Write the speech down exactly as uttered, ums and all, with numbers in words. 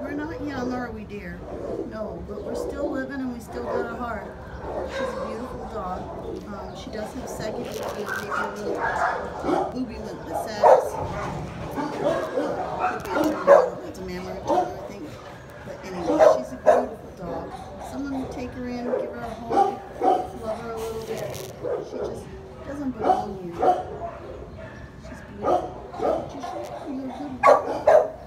We're not young, are we, dear? No, but we're still living and we still got a heart. She's a beautiful dog. Um, she does have saggy booty, maybe a little booby lip that sags. Could be a turn, it's a mammary tumor, I think. But anyway, she's a beautiful dog. Someone would take her in, give her a home, love her a little bit. She just doesn't belong here. She's beautiful. You're a good dog.